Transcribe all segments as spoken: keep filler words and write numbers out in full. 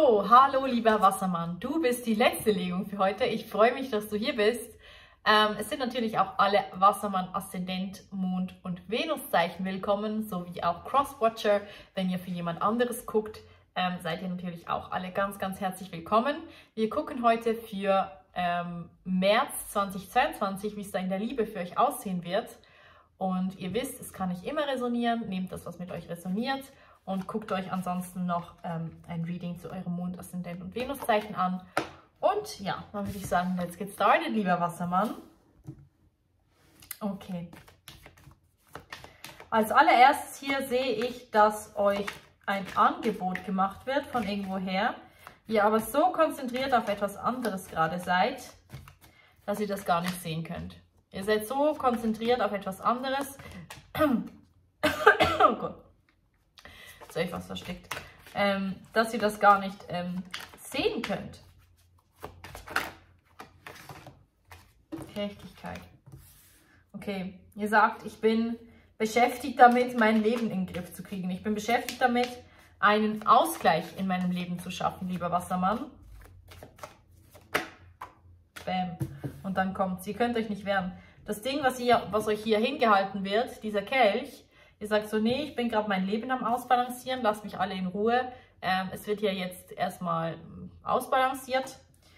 So, hallo lieber Wassermann, du bist die letzte Legung für heute. Ich freue mich, dass du hier bist. Ähm, es sind natürlich auch alle Wassermann, Aszendent, Mond und Venuszeichen willkommen, sowie auch Crosswatcher. Wenn ihr für jemand anderes guckt, ähm, seid ihr natürlich auch alle ganz, ganz herzlich willkommen. Wir gucken heute für ähm, März zweitausendzweiundzwanzig, wie es da in der Liebe für euch aussehen wird. Und ihr wisst, es kann nicht immer resonieren, nehmt das, was mit euch resoniert. Und guckt euch ansonsten noch ähm, ein Reading zu eurem Mond, Aszendent und Venuszeichen an. Und ja, dann würde ich sagen, let's get started, lieber Wassermann. Okay. Als allererstes hier sehe ich, dass euch ein Angebot gemacht wird von irgendwoher. Ihr aber so konzentriert auf etwas anderes gerade seid, dass ihr das gar nicht sehen könnt. Ihr seid so konzentriert auf etwas anderes. Oh Gott. Jetzt habe ich was versteckt. Ähm, dass ihr das gar nicht ähm, sehen könnt. Gerechtigkeit. Okay, ihr sagt, ich bin beschäftigt damit, mein Leben in den Griff zu kriegen. Ich bin beschäftigt damit, einen Ausgleich in meinem Leben zu schaffen, lieber Wassermann. Bam. Und dann kommt's. Ihr könnt euch nicht wehren. Das Ding, was, ihr, was euch hier hingehalten wird, dieser Kelch, ihr sagt so, nee, ich bin gerade mein Leben am Ausbalancieren, lasst mich alle in Ruhe. Ähm, es wird hier jetzt erstmal ausbalanciert.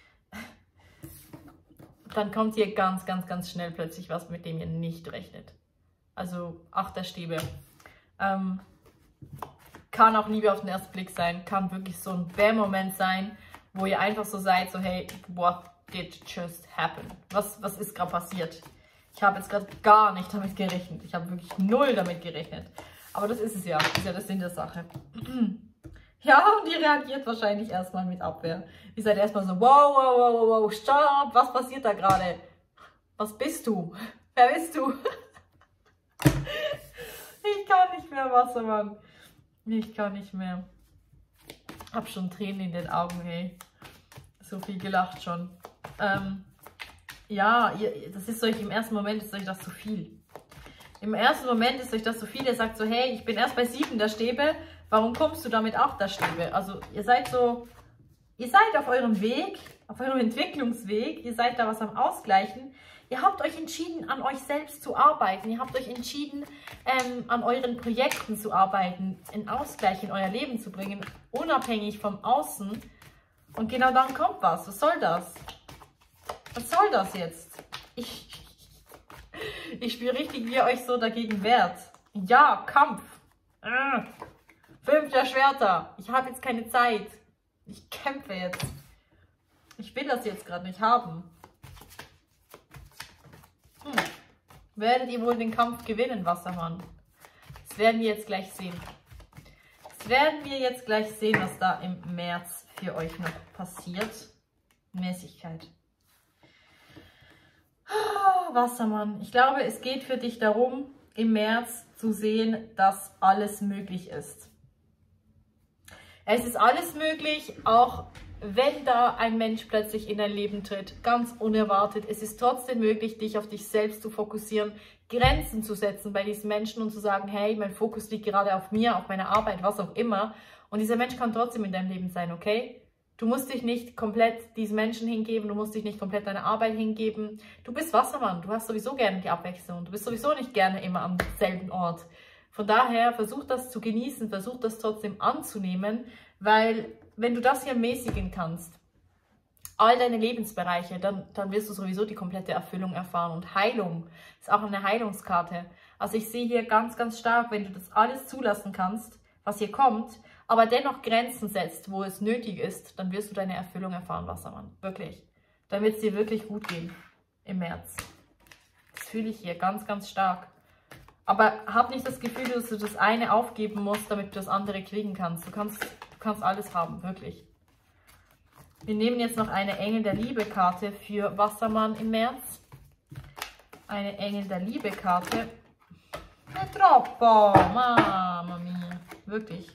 Dann kommt hier ganz, ganz, ganz schnell plötzlich was, mit dem ihr nicht rechnet. Also Achterstäbe. Ähm, kann auch Liebe auf den ersten Blick sein, kann wirklich so ein Bam-Moment sein, wo ihr einfach so seid, so hey, what did just happen? Was, was ist gerade passiert? Ich habe jetzt gerade gar nicht damit gerechnet. Ich habe wirklich null damit gerechnet. Aber das ist es ja. Das ist ja der Sinn der Sache. Ja, und ihr reagiert wahrscheinlich erstmal mit Abwehr. Ihr seid erstmal so, wow, wow, wow, wow, wow, stopp, was passiert da gerade? Was bist du? Wer bist du? Ich kann nicht mehr, Wassermann. Ich kann nicht mehr. Hab schon Tränen in den Augen, hey. So viel gelacht schon. Ähm, ja, ihr, das ist euch im ersten Moment, ist euch das zu viel. Im ersten Moment ist euch das zu viel. Ihr sagt so, hey, ich bin erst bei sieben der Stäbe. Warum kommst du damit acht der Stäbe? Also ihr seid so, ihr seid auf eurem Weg, auf eurem Entwicklungsweg. Ihr seid da was am Ausgleichen. Ihr habt euch entschieden, an euch selbst zu arbeiten. Ihr habt euch entschieden, ähm, an euren Projekten zu arbeiten, einen Ausgleich in euer Leben zu bringen, unabhängig vom Außen. Und genau dann kommt was. Was soll das? Was soll das jetzt? Ich, ich spüre richtig, wie ihr euch so dagegen wehrt. Ja, Kampf. Äh, Fünf der Schwerter. Ich habe jetzt keine Zeit. Ich kämpfe jetzt. Ich will das jetzt gerade nicht haben. Hm. Werdet ihr wohl den Kampf gewinnen, Wassermann? Das werden wir jetzt gleich sehen. Das werden wir jetzt gleich sehen, was da im März für euch noch passiert. Mäßigkeit. Wassermann, ich glaube, es geht für dich darum, im März zu sehen, dass alles möglich ist. Es ist alles möglich, auch wenn da ein Mensch plötzlich in dein Leben tritt, ganz unerwartet. Es ist trotzdem möglich, dich auf dich selbst zu fokussieren, Grenzen zu setzen bei diesen Menschen und zu sagen, hey, mein Fokus liegt gerade auf mir, auf meiner Arbeit, was auch immer. Und dieser Mensch kann trotzdem in deinem Leben sein, okay? Du musst dich nicht komplett diesen Menschen hingeben, du musst dich nicht komplett deiner Arbeit hingeben. Du bist Wassermann, du hast sowieso gerne die Abwechslung, du bist sowieso nicht gerne immer am selben Ort. Von daher versuch das zu genießen, versuch das trotzdem anzunehmen, weil wenn du das hier mäßigen kannst, all deine Lebensbereiche, dann, dann wirst du sowieso die komplette Erfüllung erfahren. Und Heilung ist auch eine Heilungskarte. Also ich sehe hier ganz, ganz stark, wenn du das alles zulassen kannst, was hier kommt, aber dennoch Grenzen setzt, wo es nötig ist, dann wirst du deine Erfüllung erfahren, Wassermann. Wirklich. Dann wird es dir wirklich gut gehen im März. Das fühle ich hier ganz, ganz stark. Aber hab nicht das Gefühl, dass du das eine aufgeben musst, damit du das andere kriegen kannst. Du kannst, du kannst alles haben, wirklich. Wir nehmen jetzt noch eine Engel der Liebe-Karte für Wassermann im März. Eine Engel der Liebe-Karte. È troppo, mamma mia. Wirklich.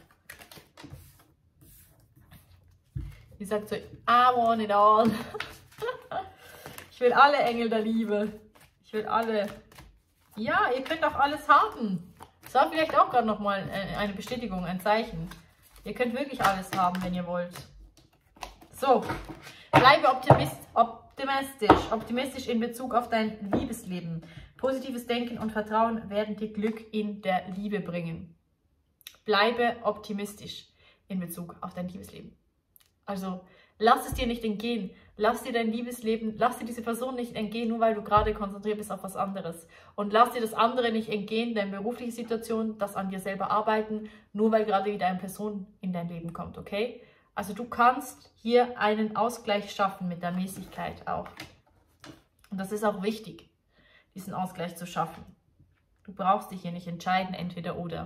Die sagt so, I want it all. Ich will alle Engel der Liebe. Ich will alle. Ja, ihr könnt auch alles haben. Das war vielleicht auch gerade nochmal eine Bestätigung, ein Zeichen. Ihr könnt wirklich alles haben, wenn ihr wollt. So, bleibe optimist, optimistisch, optimistisch in Bezug auf dein Liebesleben. Positives Denken und Vertrauen werden dir Glück in der Liebe bringen. Bleibe optimistisch in Bezug auf dein Liebesleben. Also, lass es dir nicht entgehen. Lass dir dein Liebesleben, lass dir diese Person nicht entgehen, nur weil du gerade konzentriert bist auf was anderes. Und lass dir das andere nicht entgehen, deine berufliche Situation, das an dir selber arbeiten, nur weil gerade wieder eine Person in dein Leben kommt, okay? Also du kannst hier einen Ausgleich schaffen mit der Mäßigkeit auch. Und das ist auch wichtig, diesen Ausgleich zu schaffen. Du brauchst dich hier nicht entscheiden, entweder oder.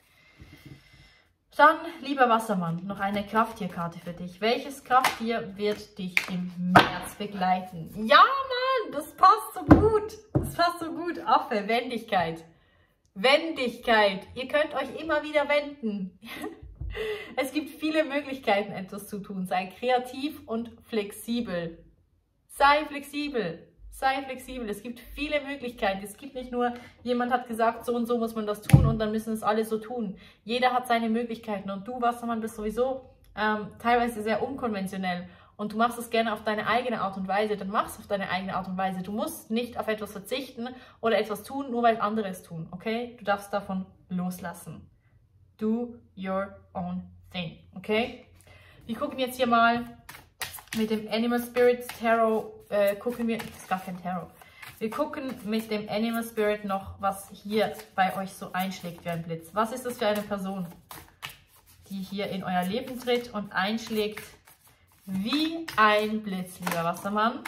Dann, lieber Wassermann, noch eine Krafttierkarte für dich. Welches Krafttier wird dich im März begleiten? Ja, Mann, das passt so gut. Das passt so gut. Affe, Wendigkeit. Wendigkeit. Ihr könnt euch immer wieder wenden. Es gibt viele Möglichkeiten, etwas zu tun. Sei kreativ und flexibel. Sei flexibel. Sei flexibel. Es gibt viele Möglichkeiten. Es gibt nicht nur, jemand hat gesagt, so und so muss man das tun und dann müssen es alle so tun. Jeder hat seine Möglichkeiten und du, Wassermann, bist sowieso ähm, teilweise sehr unkonventionell und du machst es gerne auf deine eigene Art und Weise. Dann machst du auf deine eigene Art und Weise. Du musst nicht auf etwas verzichten oder etwas tun, nur weil andere es tun. Okay? Du darfst davon loslassen. Do your own thing. Okay? Wir gucken jetzt hier mal mit dem Animal Spirit Tarot. Äh, gucken wir, das ist gar kein Tarot. Wir gucken mit dem Animal Spirit noch, was hier bei euch so einschlägt wie ein Blitz. Was ist das für eine Person, die hier in euer Leben tritt und einschlägt wie ein Blitz, lieber Wassermann?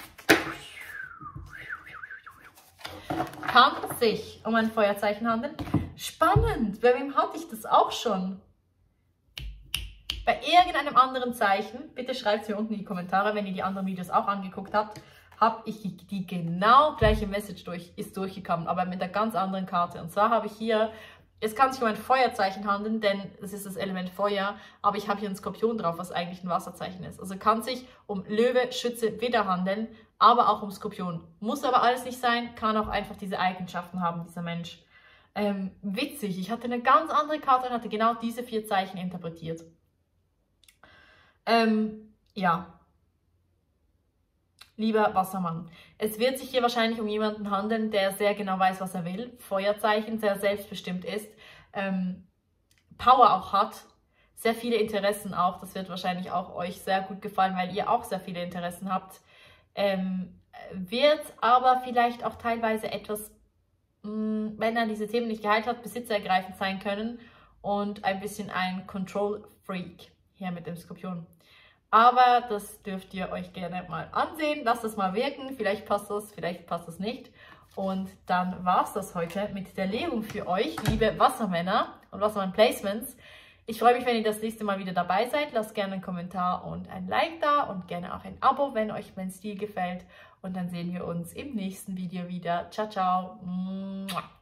Kann sich um ein Feuerzeichen handeln? Spannend! Bei wem hatte ich das auch schon? Bei irgendeinem anderen Zeichen, bitte schreibt es mir unten in die Kommentare, wenn ihr die anderen Videos auch angeguckt habt, habe ich die, die genau gleiche Message durch, ist durchgekommen, aber mit einer ganz anderen Karte. Und zwar habe ich hier, es kann sich um ein Feuerzeichen handeln, denn es ist das Element Feuer, aber ich habe hier einen Skorpion drauf, was eigentlich ein Wasserzeichen ist. Also kann sich um Löwe, Schütze, Widder handeln, aber auch um Skorpion. Muss aber alles nicht sein, kann auch einfach diese Eigenschaften haben, dieser Mensch. Ähm, witzig, ich hatte eine ganz andere Karte und hatte genau diese vier Zeichen interpretiert. Ähm, ja, lieber Wassermann, es wird sich hier wahrscheinlich um jemanden handeln, der sehr genau weiß, was er will, Feuerzeichen, sehr selbstbestimmt ist, ähm, Power auch hat, sehr viele Interessen auch, das wird wahrscheinlich auch euch sehr gut gefallen, weil ihr auch sehr viele Interessen habt, ähm, wird aber vielleicht auch teilweise etwas, mh, wenn er diese Themen nicht geheilt hat, besitzergreifend sein können und ein bisschen ein Control-Freak hier mit dem Skorpion. Aber das dürft ihr euch gerne mal ansehen. Lasst es mal wirken. Vielleicht passt das, vielleicht passt das nicht. Und dann war es das heute mit der Legung für euch, liebe Wassermänner und Wassermann-Placements. Ich freue mich, wenn ihr das nächste Mal wieder dabei seid. Lasst gerne einen Kommentar und ein Like da und gerne auch ein Abo, wenn euch mein Stil gefällt. Und dann sehen wir uns im nächsten Video wieder. Ciao, ciao.